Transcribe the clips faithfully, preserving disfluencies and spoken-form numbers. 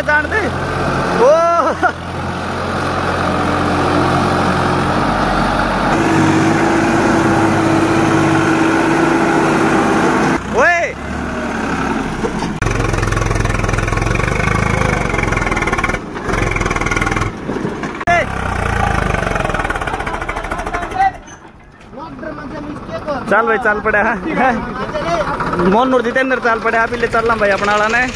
जान दे। ओ ओए चल भाई चल पड़े है मोहन और जितेंद्र चल पड़े आप ले चलना भाई अपना वाला ने।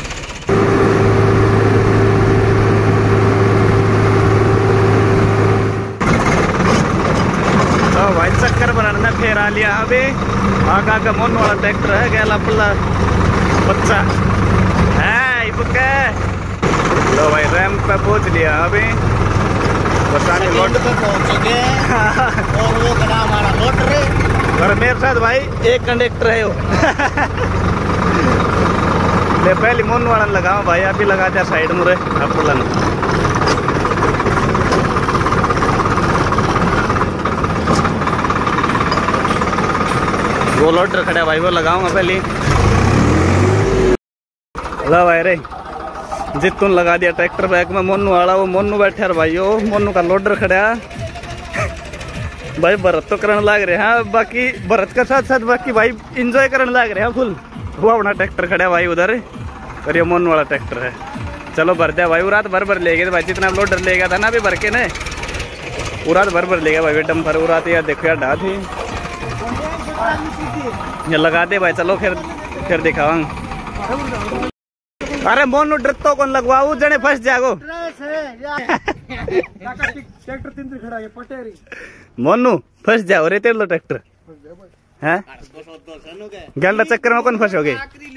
तो भाई चक्कर बनाने फिर आ लिया अभी आगा का मोहन वाला ट्रैक्टर है गया पल्ला बच्चा है बुके। तो भाई रैंप पे पहुंच लिया अभी बताने लोड पे पहुंच गए और वो कड़ा हमारा लोड रे और मेरे साथ भाई एक कंडक्टर है वो ले पहले मोन वाला लगाओ भाई आप ही लगा दिया साइड मुरे आप वो लोडर खड़ा भाई वो लगाऊंगा पहले ला भाई रे जितून लगा दिया ट्रैक्टर बैक में मोनू वाला वो मोनू बैठा भाई वो मोनू का लोडर खड़ा भाई भरत तो करने लाग रहे हैं बाकी भरत का साथ साथ बाकी भाई इंजॉय करने लाग रहे हैं फुल। वो अपना ट्रैक्टर खड़ा भाई उधर और ये मोन वाला ट्रैक्टर है। चलो भर दिया भाई वो रात भर भर ले गए भाई जितना लोडर ले गया था ना अभी भर के ने वो रात भर भर ले गया भाई डम भर उड़ा यार देखो यार ढा थी ये लगा दे भाई। चलो फिर फिर दिखावा। अरे मोनू ड्रतो कौन लगवाऊ जने फंस जागो मोनू फंस जाओ रे तेरे लो ट्रैक्टर है गलत चक्कर में कौन फंसोगे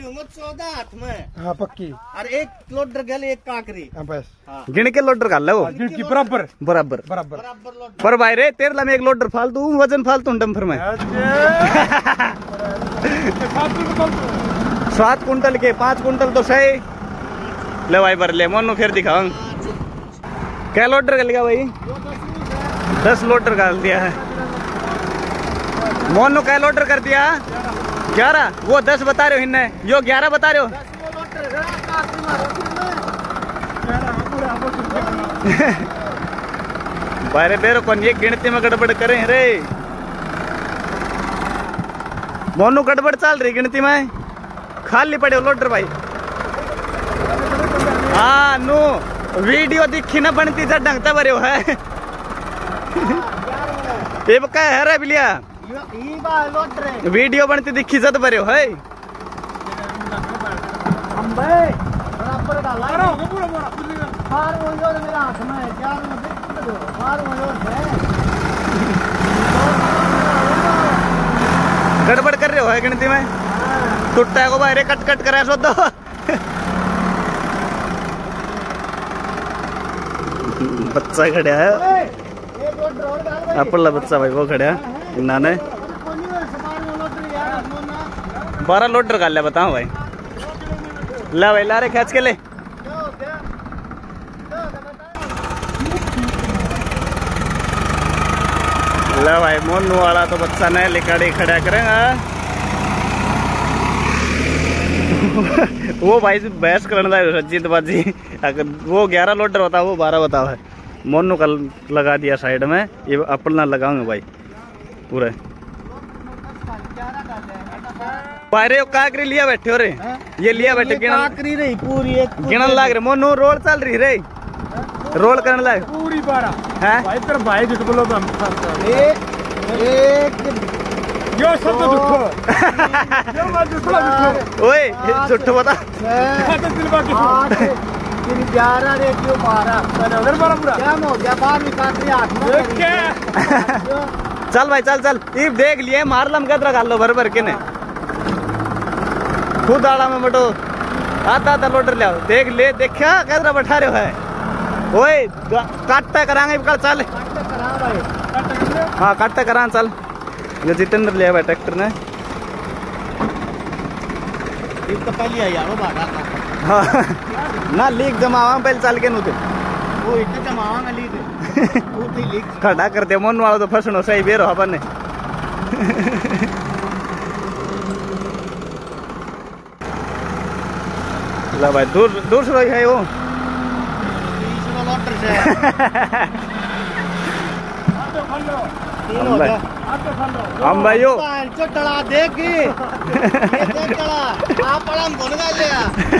पक्की अरे एक लोडर गल एक काकरी बस गिन के लोडर कर लो बराबर बराबर बराबर पर भाई रे तेरे ला में एक लोडर फालतू वजन फालतू डम्फर में सात कुंटल के पाँच कुंटल तो सही ले भाई भर ले मोनू फिर दिखाओ क्या लोडर कर लिया भाई दस लोडर कर दिया है मोनू क्या लोडर कर दिया ग्यारह वो दस बता रहे हो इन्हें यो ग्यारह बता रहे हो बारे बेरो कौन ये गिनती में गड़बड़ करें रे मोनू गड़बड़ चल रही गिनती में खाली पड़े हो लोडर भाई। हाँ नो वीडियो दिखी ना बनती जब ढंगता भरे हो है ये क्या है रे बिलिया वीडियो बनती दिखी जब भरे हो है गड़बड़ कर रहे हो है गिनती में टूटता है को भाई कट कट करा सो दो बच्चा खड़ा है अपना बच्चा भाई वो खड़ा है नाने बारह लोडर कर लिया बताओ भाई ला भाई ला रे खींच के ले ला भाई मोनू वाला तो बच्चा नहीं लिखाड़ी खड़ा करेगा वो भाई बहस करने लगा जीतबाजी अगर वो ग्यारह लोडर होता वो बारह बताओ है मोनू का लगा दिया साइड में ये अपना लगाऊंगे भाई पूरे पायरे काकरी लिया बैठे हो रे ये लिया बैठे काकरी रही पूरी एक गिनन लाग रहे मोनू रोल चल रही रे रोल करने लाग पूरी बारह है भाई तेरा भाई झूठ बोलो एक यो सब तो झूठो यो मत झूठो झूठो ओए झूठ बता तो दिल बाकी तेरी ग्यारह रे क्यों बारह उधर बारह पूरा क्या हो गया बाहर में काकरी हाथ में क्या चल भाई चल चल ये देख लिए मार लम कदरा कर लो भर भर के ने खुद आड़ा में बटो आता आता लोडर ले आओ देख ले देखा कदरा बैठा रहे है ओए काटता करांगे कल चल हाँ काटता करा चल ये जितेंद्र लिया भाई ट्रैक्टर ने तो पहले आई यार वो बात हाँ ना लीक जमावा पहले चल के नूते वो इतना जमावा ना लीक वो तो लीक खड़ा कर दे मोन वाला तो फसनो सही बेरो अपन ने ला भाई दूर दूर से है वो लोटर से हम भाइयों चला देखी चला आप बड़ा भूल गए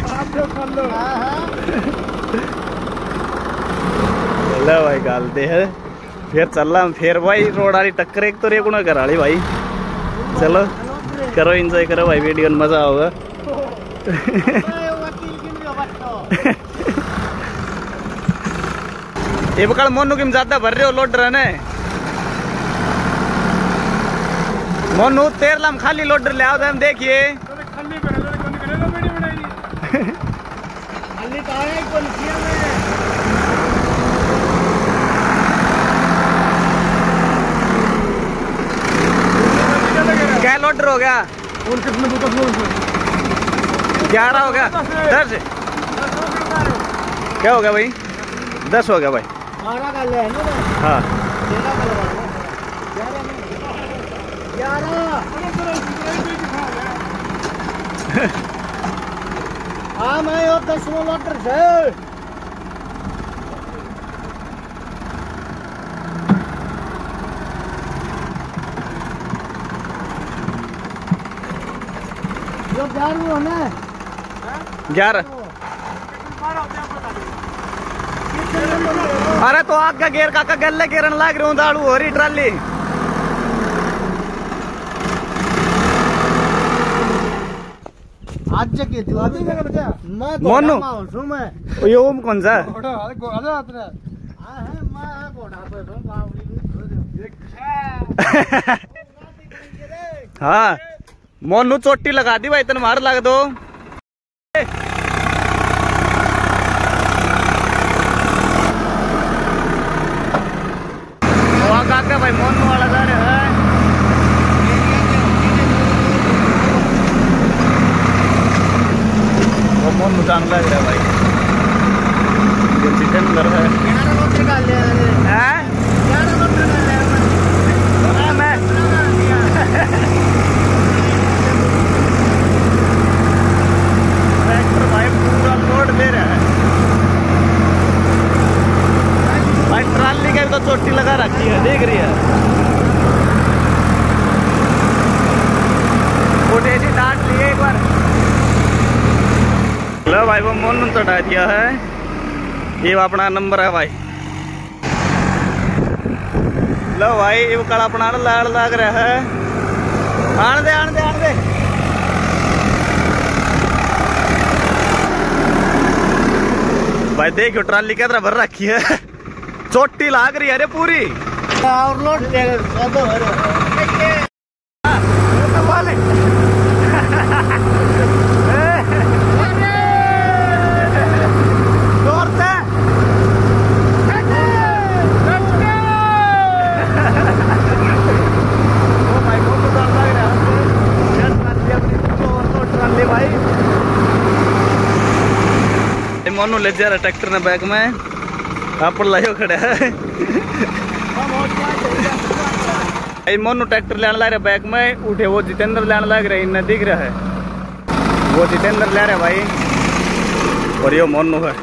ले भाई गाल दे है फिर चल रहा फिर भाई रोड वाली टक्कर एक तो रे गुना करा ली भाई। चलो करो एंजॉय करो भाई वीडियो में मजा होगा। ये बकल मोनू की ज्यादा भर रहे हो लोडर ने मोनू तेर लाम खाली लोडर ले आओ हम देखिए क्या लोडर हो गया ग्यारह हो गया दस क्या हो गया भाई दस हो गया भाई हाँ हाँ मैं और दस लोटर से ग्यारह अरे तो आग का गेर काका गले गिरन लाग रही हूँ दाड़ू हो रही ट्राली आज के मोनू यो कौन सा हाँ मोनू चोटी लगा दी भाई तेन मार लग दो काका भाई मोनू वाला जा रहा है वो मोनू जान लग रहा है भाई जो चिकन कर रहा है ट्रैक्टर भाई पूरा लोड दे रहा है भाई ट्राली का तो चोटी लगा रखी है देख रही है जी डांट लिए एक बार लो भाई वो मोनू चढ़ा दिया है ये अपना नंबर है भाई लो भाई ये कल अपना लाड़ लग रहा है आन दे आन दे आन दे भाई देखो ट्राली क्या तरह भर रखी है चोटी लाग रही है अरे पूरी और लोट मोनू ले जा रहा ट्रैक्टर ने बैग में आप लायो खड़ा है मोनू ट्रैक्टर लेने ला रहा बैग में उठे वो जितेंद्र लेने लग रहे इन्हें दिख रहा है वो जितेंद्र ले रहा भाई और ये मोनू है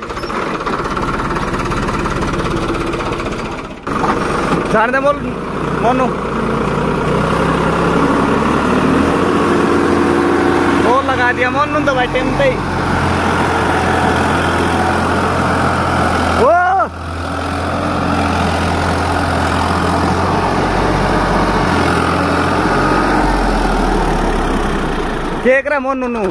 जान दे बोल मोनू वो लगा दिया मोनू तो भाई टेम पे देख रहा मोनू नू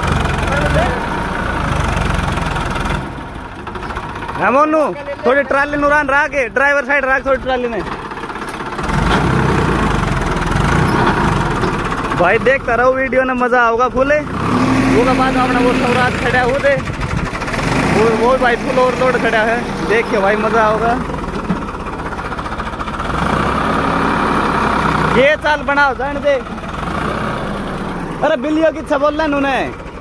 हाँ मोनू थोड़ी ट्राली नुरान रहा के ड्राइवर साइड रहा थोड़ी ट्राली में भाई देखता रहो वीडियो में मजा आओगा फूले वो का बाद अपना वो सवराज खड़ा हो दे वो, वो भाई फुल ओवरलोड खड़ा है देख के भाई मजा आओगा ये चाल बनाओ जान दे अरे बिल्लियों की अच्छा बोल रहे उन्हें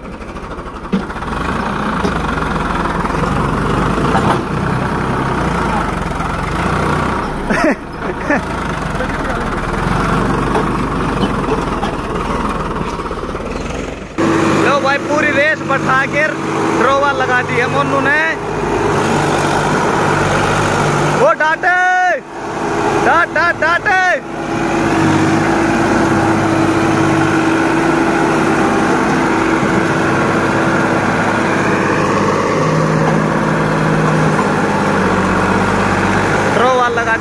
लो भाई पूरी रेस बैठा के ड्रोवा लगा दी है मोनू ने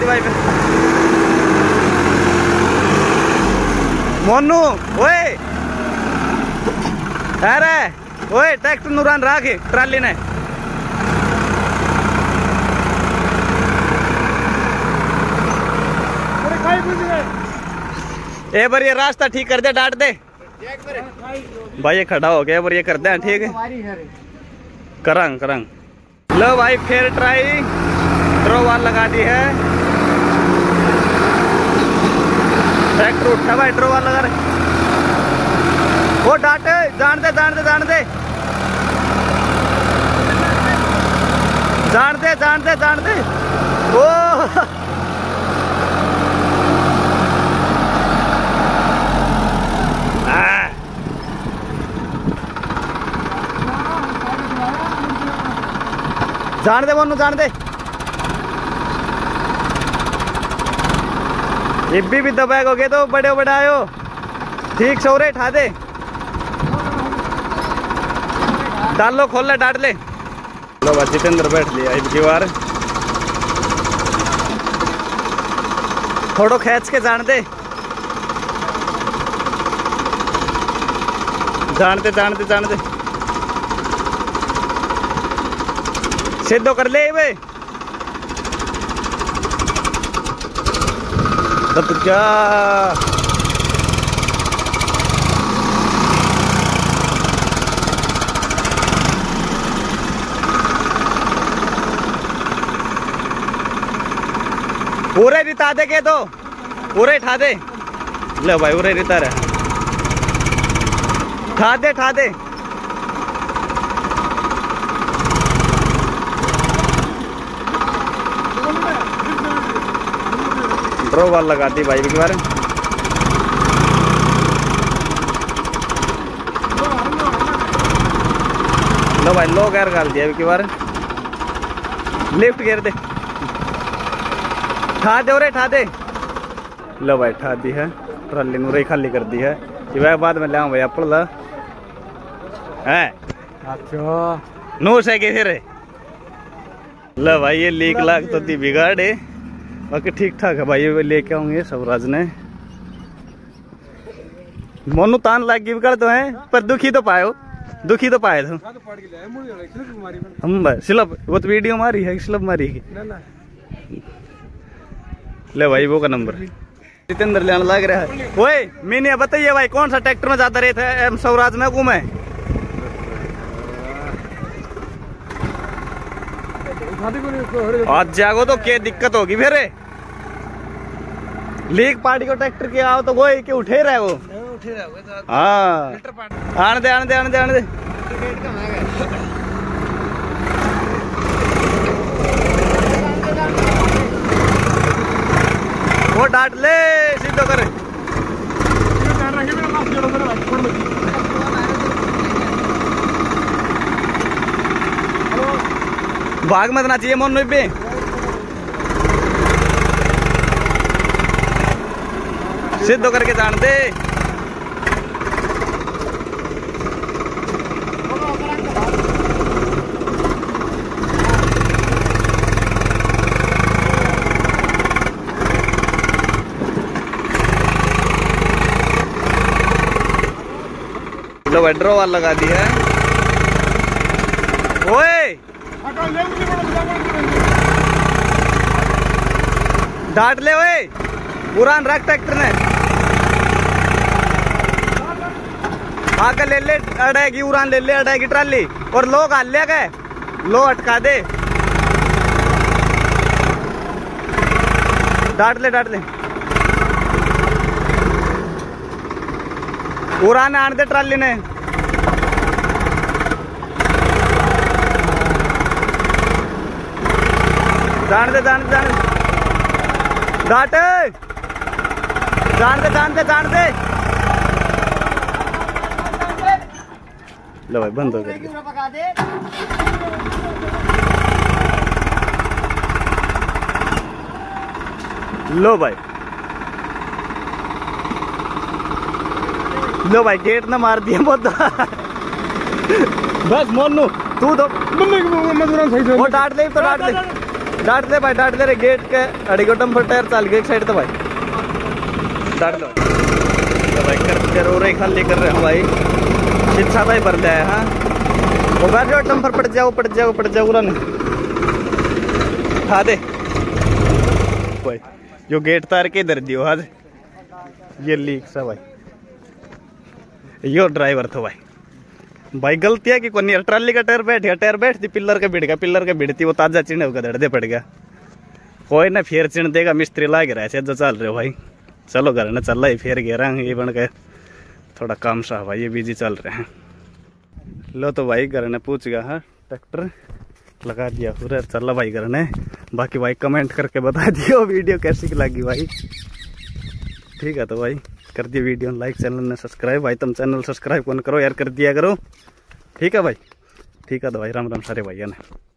दी भाई। मोनू ओए अरे ओए ट्रैक्टर नुरान राखे ट्राली ने ए बार ये रास्ता ठीक कर दे, डांट दे भाई। ये खड़ा हो गया, बार ये कर दे ठीक है। करंग करंग लो भाई, फिर ट्राई ड्रोवाल लगा दी है। ट्रैक्टर उठा भाई, ड्रोवाल लगा रहे। वो डांटे, जान दे जान दे जान दे जान दे जान दे जान दे। ओ जान दे मोनू जान दे। ये भी भी दबाएगोगे तो बड़े बड़े आयो ठीक सौरे ठा दे। डाल लो, खोल ले, डांट ले। लो बस जितेंद्र बैठ लिया इस बार। थोड़ो खींच के जान दे जान दे जान दे जान दे। सीधो कर ले वे तो क्या पूरे रिता दे के तो पूरे ठा दे। ले भाई पूरे रिता रहे, ठा दे ठा दे। ड्रो वाल लगा दी भाई के बारे। लो भाई लो गैर गाल दिया के बारे। लिफ्ट गिर दे, ठा दे और ठा दे। लो भाई ठा दी है, ट्राली नूरे खाली कर दी है। कि वह बाद में ले आऊं भाई अपल ला है। अच्छा नूर से के फिर लो भाई ये लीक लाग तो दी बिगाड़े, बाकी ठीक ठाक है भाई। ये लेके आऊंगे सबराज ने। मोनू तान लाग गिव कर तो है, पर दुखी तो पाए हो, दुखी तो पाए थे हम। स्लिप वो तो वीडियो मारी है, स्लिप मारी है। ले भाई वो का नंबर जितेंद्र लेने लग रहा है। ओए मैंने बताइए भाई कौन सा ट्रैक्टर में ज्यादा रेत है, एम स्वराज में घूमे। आज जागो तो क्या दिक्कत होगी फिर। लीक पार्टी को ट्रैक्टर के आओ तो वो के उठे रहे वो उठे रहे। हाँ आने दे आने दे आने दे आने दे। वो डांट ले सीधो करे। भाग मत ना चाहिए मोनू पे। सीधो करके जान दे। लो वेड्रो वाल लगा दी है। ओए डांट ले ओए, पुरान रख ट्रैक्टर ने आकर ले ले अड़ेगी, उड़ान ले ले अड़ेगी ट्राली और लोग हाल ले गए, लो अटका दे। डांट ले डांट ले, उड़ान आने दे ट्राली ने। जान दे जान दे जान दे डांट जान दे जान दे जान दे। लो भाई बंद हो गया। लो भाई लो भाई गेट ना मार दिया बहुत। बस मोनू तू तो वो डांट ले तो डांट ले डांट दे भाई, डांट दे रे गेट के अड़ी गोटम पर टायर चाल गए एक साइड तो भाई डांट दो तो भाई कर रो रहे खाली कर रहे हैं भाई शिक्षा भाई भर जाए। हाँ वो बैठ जाओ टम पर पड़ जाओ पड़ जाओ पड़ जाओ रन खा दे भाई जो गेट तार के इधर दियो आज ये लीक सा भाई यो ड्राइवर था भाई भाई गलती है कि कोई नहीं ट्राली का टायर बैठ गया टायर बैठ थी पिल्लर के भिड़ गया पिल्लर के भिड़ती वो ताजा चिन्ह होगा धड़दे पड़ गया कोई ना फिर चिन्ह देगा मिस्त्री लाग रहा है जो चल रहे हो भाई चलो घर ने चल रहा है फिर घेरा ये बन के थोड़ा काम सा भाई ये बिजी चल रहे हैं। लो तो भाई घर ने पूछ गया हाँ ट्रैक्टर लगा दिया पूरा चल भाई घर ने बाकी भाई कमेंट करके बता दियो वीडियो कैसी लगी भाई। ठीक है तो भाई कर दिए वीडियो लाइक चैनल ने सब्सक्राइब भाई तुम चैनल सब्सक्राइब कौन करो यार कर दिया करो। ठीक है भाई ठीक है तो भाई राम राम सारे भाइयों ने।